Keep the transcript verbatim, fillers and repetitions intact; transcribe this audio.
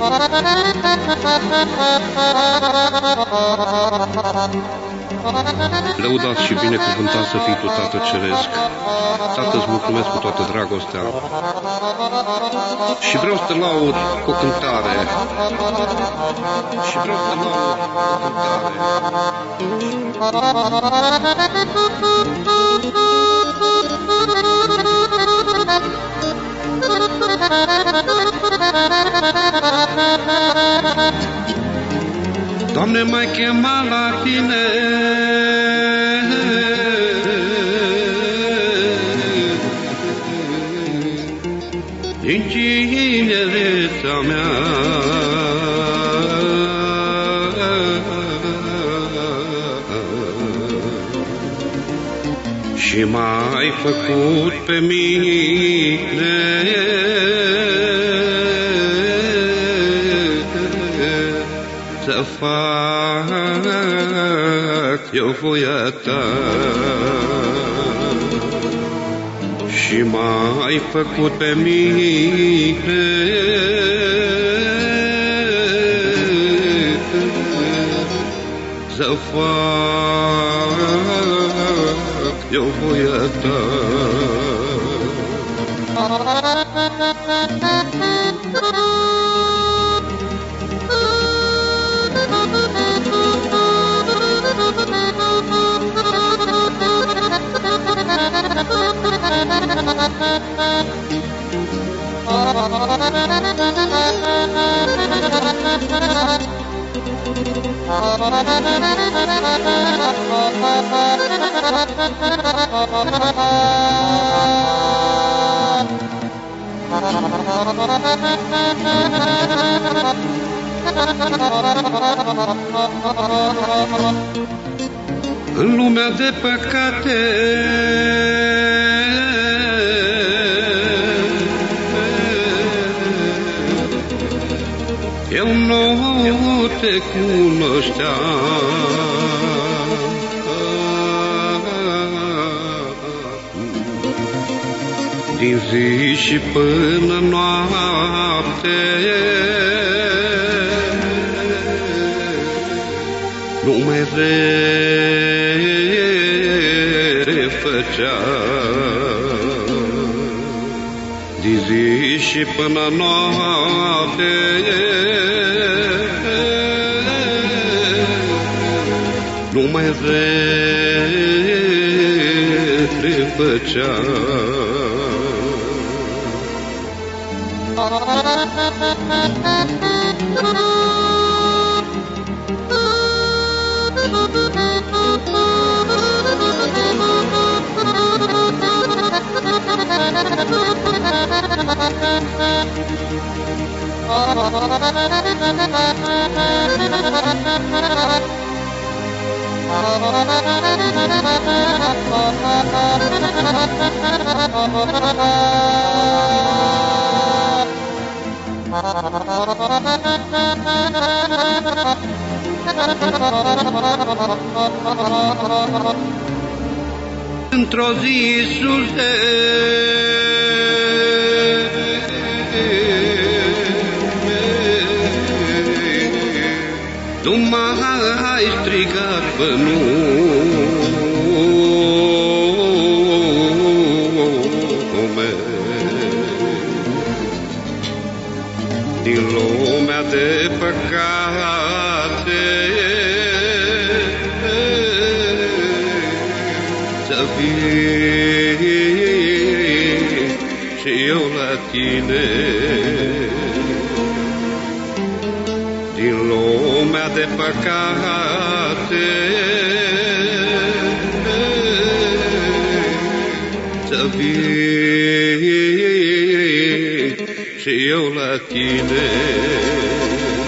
Lăudat și binecuvântat să fii Tu, Tată Ceresc. Tată, îți mulțumesc cu toată dragostea și vreau să te laud cu o cântare. Și vreau să te laud cu o cântare. Doamne, m-ai chemat la Tine, din tinerețea mea, și m-ai făcut pe mine să fac eu voia Ta, și m-ai făcut pe mine să fac eu voia Ta. În lumea de păcate eu nu te cunoșteam, din zi și până noapte numai rele făceam, din zi și până noapte numai rele făceam. Într-o zi, Iisuse, Tu m-ai strigat pe nume, din lumea de păcate să vii și eu la Tine, din lumea de păcate să vii și eu la Tine.